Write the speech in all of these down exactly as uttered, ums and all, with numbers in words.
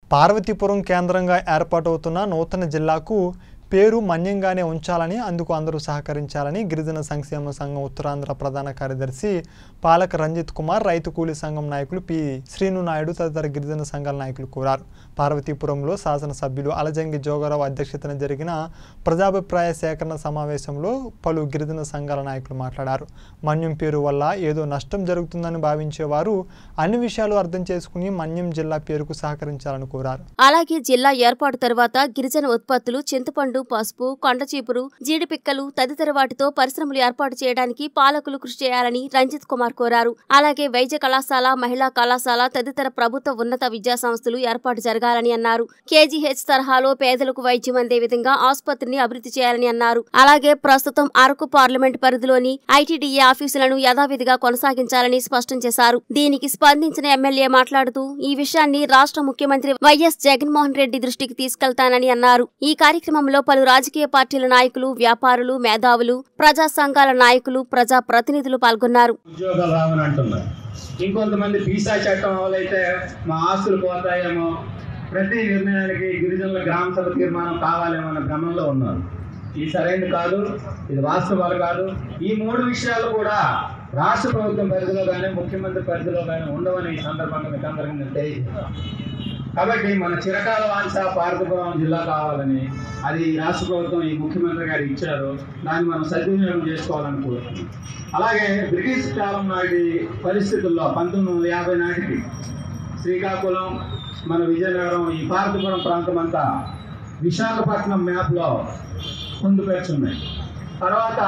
పార్వతీపురం కేంద్రంగా ఏర్పాటవుతున్న నూతన జిల్లాకు పేరు మన్యంగానే ఉంచాలని అందుకు అందరూ సహకరించాలని గిరిజన సంక్షేమ సంఘం ఉత్తరాంధ్ర ప్రధాన కార్యదర్శి పాలక రంజిత్ కుమార్ రైతు కూలీ సంఘం నాయకులు పి శ్రీను నాయుడు తదితర గిరిజన సంఘాల నాయకులు కోరారు. పార్వతీపురంలో శాసనసభ్యులు అలజంగి జోగారావు అధ్యక్షతన జరిగిన ప్రజాభిప్రాయ సేకరణ సమావేశంలో పలు గిరిజన సంఘాల నాయకులు మాట్లాడారు. మన్యం పేరు వల్ల ఏదో నష్టం జరుగుతుందని భావించేవారు అన్ని విషయాలు అర్థం చేసుకుని మన్యం జిల్లా పేరుకు సహకరించాలని కోరారు. అలాగే జిల్లా ఏర్పాటు తర్వాత గిరిజన ఉత్పత్తులు చింతపండు, పసుపు, కొండచీపురు, జీడిపిక్కలు తదితర వాటితో పరిశ్రమలు ఏర్పాటు చేయడానికి పాలకులు కృషి చేయాలని రంజిత్ కుమార్ కోరారు. అలాగే వైద్య కళాశాల, మహిళా కళాశాల తదితర ప్రభుత్వ ఉన్నత విద్యా సంస్థలు ఏర్పాటు జరగాలని అన్నారు. కేజీహెచ్ తరహాలో పేదలకు వైద్యం అందే విధంగా ఆసుపత్రిని అభివృద్ధి చేయాలని అన్నారు. అలాగే ప్రస్తుతం అరకు పార్లమెంట్ పరిధిలోని ఐటీడీఏ ఆఫీసులను యథావిధిగా కొనసాగించాలని స్పష్టం చేశారు. దీనికి స్పందించిన ఎమ్మెల్యే మాట్లాడుతూ ఈ విషయాన్ని రాష్ట్ర ముఖ్యమంత్రి వైఎస్ జగన్మోహన్ రెడ్డి దృష్టికి తీసుకెళ్తానని అన్నారు. ఈ కార్యక్రమంలో పలు రాజకీయ పార్టీల నాయకులు, వ్యాపారులు, మేధావులు, ప్రజా సంఘాల నాయకులు, ప్రజా ప్రతినిధులు పాల్గొన్నారు. ఉద్యోగాలు రావని అంటున్నారు. ఇంకొంతమంది వీసా చట్టం అమలైతే మా ఆస్తులు పోతాయేమో, ప్రతి నిర్ణయానికి గిరిజనుల గ్రామ సభ తీర్మానం కావాలేమో అన్న భ్రమంలో ఉన్నారు. ఇది సరైనది కాదు, ఇది వాస్తవాలు కాదు. ఈ మూడు విషయాలు కూడా రాష్ట్ర ప్రభుత్వం పరిధిలో కానీ ముఖ్యమంత్రి పరిధిలో కానీ ఉండవని ఈ సందర్భంగా మీకు అందరికీ నేను తెలియజేస్తాను. కాబట్టి మన చిరకాల వాంఛ పార్వతీపురం జిల్లా కావాలని అది రాష్ట్ర ప్రభుత్వం ఈ ముఖ్యమంత్రి గారు ఇచ్చారు. దాన్ని మనం సద్వినియోగం చేసుకోవాలని కోరుతున్నాం. అలాగే బ్రిటిష్ కాలం నాటి పరిస్థితుల్లో పంతొమ్మిది వందల యాభై నాటికి శ్రీకాకుళం, మన విజయనగరం, ఈ పార్వతీపురం ప్రాంతం అంతా విశాఖపట్నం మ్యాప్లో పొందుపరుచున్నాయి. తర్వాత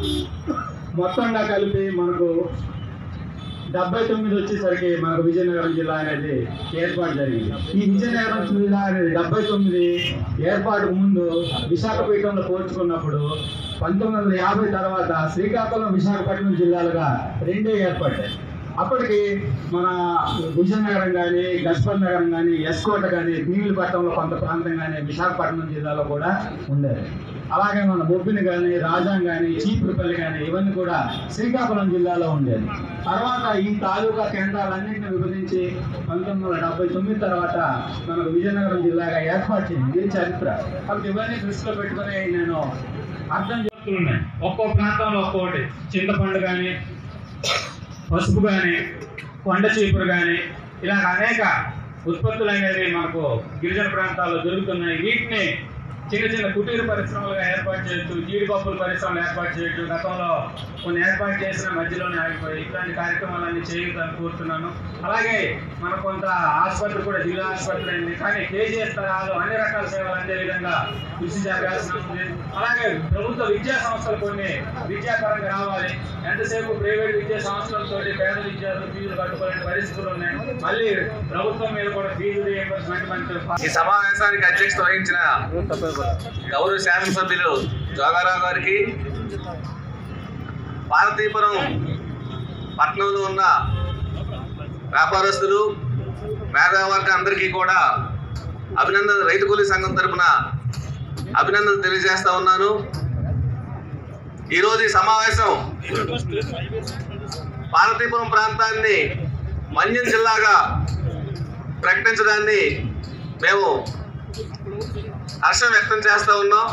మొత్తంగా కలిపి మనకు డెబ్బై తొమ్మిది వచ్చేసరికి మనకు విజయనగరం జిల్లా అనేది ఏర్పాటు జరిగింది. ఈ విజయనగరం జిల్లా అనేది డెబ్బై తొమ్మిది ఏర్పాటుకు ముందు విశాఖపట్నంలో పోల్చుకున్నప్పుడు పంతొమ్మిది వందల యాభై తర్వాత శ్రీకాకుళం, విశాఖపట్నం జిల్లాలుగా రెండే ఏర్పడ్డాయి. అప్పటికి మన విజయనగరం కానీ, గజపతి నగరం కానీ, ఎస్కోట కానీ, భీమిలిపట్నంలో కొంత ప్రాంతం కానీ విశాఖపట్నం జిల్లాలో కూడా ఉండేది. అలాగే మన బొబ్బిని కానీ, రాజాం కానీ, చీపురుపల్లి కానీ ఇవన్నీ కూడా శ్రీకాకుళం జిల్లాలో ఉండేది. తర్వాత ఈ తాలూకా కేంద్రాలన్నింటినీ విభజించి పంతొమ్మిది వందల డెబ్బై తొమ్మిది తర్వాత మనకు విజయనగరం జిల్లాగా ఏర్పాటు చేసింది. ఇది చరిత్ర. కాబట్టి ఇవన్నీ దృష్టిలో పెట్టుకుని నేను అర్థం చేస్తున్నాను. ఒక్కో ప్రాంతంలో ఒక్కోటి చింతపండు కానీ, పసుపు కానీ, కొండ చీపురు కానీ ఇలా అనేక ఉత్పత్తులు అనేవి మనకు గిరిజన ప్రాంతాల్లో దొరుకుతున్నాయి. వీటిని చిన్న చిన్న కుటీర పరిశ్రమలుగా ఏర్పాటు చేయొచ్చు, జీడిపప్పుల పరిశ్రమలు ఏర్పాటు చేయొచ్చు. గతంలో కొన్ని ఏర్పాటు చేసిన మధ్యలోనే ఆగిపోయి ఇట్లాంటి కార్యక్రమాలన్నీ చేయాలని కోరుతున్నాను. అలాగే మన కొంత ఆసుపత్రి కూడా జిల్లా ఆసుపత్రి అయింది, కానీ కేజీఎస్ తరహాలో అన్ని రకాల సేవలు అందే విధంగా కృషి జరగాల్సిన ఉంది. అలాగే ప్రభుత్వ విద్యా సంస్థలు కొన్ని విద్యాపరంగా రావాలి. ఎంతసేపు ప్రైవేట్ విద్యా సంస్థలతో పేద విద్యార్థులు ఫీజులు కట్టుకోలేని పరిస్థితులు ఉన్నాయి. మళ్ళీ ప్రభుత్వం మీద కూడా ఫీజు రీయింబర్స్మెంట్. ఈ సమావేశానికి అధ్యక్షత వహించిన గౌరవ శాసనసభ్యులు జోగారావు గారికి, పార్వతీపురం పట్టణంలో ఉన్న వ్యాపారస్తులు, మేధావర్గ అందరికీ కూడా అభినందన, రైతు కూలీ సంఘం తరఫున అభినందనలు తెలియజేస్తా ఉన్నాను. ఈరోజు ఈ సమావేశం పార్వతీపురం ప్రాంతాన్ని మన్యం జిల్లాగా ప్రకటించడాన్ని మేము హర్షం వ్యక్తం చేస్తూ ఉన్నాం.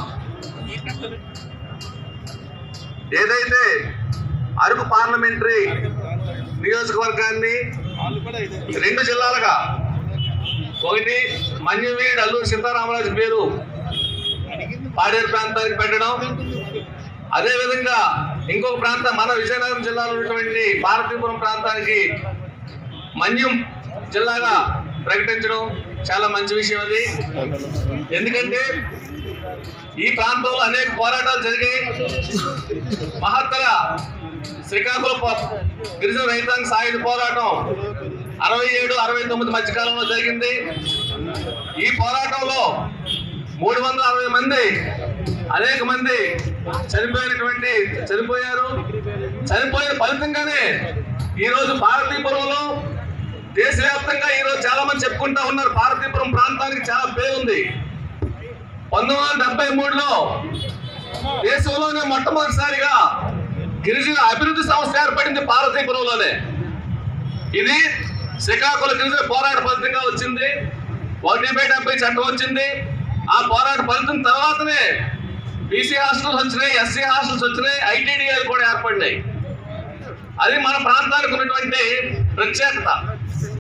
ఏదైతే అరకు పార్లమెంటరీ నియోజకవర్గాన్ని రెండు జిల్లాలుగా, ఒకటి మన్యంవీడు అల్లూరు సీతారామరాజు పేరు పాడేరు ప్రాంతానికి పెట్టడం, అదేవిధంగా ఇంకొక ప్రాంతం మన విజయనగరం జిల్లాలో ఉన్నటువంటి పార్వతీపురం ప్రాంతానికి మన్యం జిల్లాగా ప్రకటించడం చాలా మంచి విషయం. అది ఎందుకంటే ఈ ప్రాంతంలో అనేక పోరాటాలు జరిగాయి. మహత్తర శ్రీకాకుళం గిరిజన రైతాంగ సాయుధ పోరాటం అరవై ఏడు అరవై తొమ్మిది మధ్యకాలంలో జరిగింది. ఈ పోరాటంలో మూడు వందల అరవై మంది అనేక మంది చనిపోయినటువంటి చనిపోయారు. చనిపోయిన ఫలితంగానే ఈరోజు పార్వతీపురంలో దేశవ్యాప్తంగా ఈరోజు చాలా మంది చెప్పుకుంటా ఉన్నారు, పార్వతీపురం ప్రాంతానికి చాలా పేరుంది. పంతొమ్మిది వందల డెబ్బై మూడులో దేశంలోనే మొట్టమొదటిసారిగా గిరిజన అభివృద్ధి సంస్థ ఏర్పడింది పార్వతీపురంలోనే. ఇది శ్రీకాకుళం గిరిజన పోరాట ఫలితంగా వచ్చింది. ఒకటి బై డెబ్బై చట్టం వచ్చింది. ఆ పోరాట ఫలితం తర్వాతనే బీసీ హాస్టల్స్ వచ్చినాయి, ఎస్సీ హాస్టల్స్ వచ్చినాయి, ఐటీడీఏలు కూడా ఏర్పడినాయి. అది మన ప్రాంతానికి ఉన్నటువంటి ప్రత్యేకత.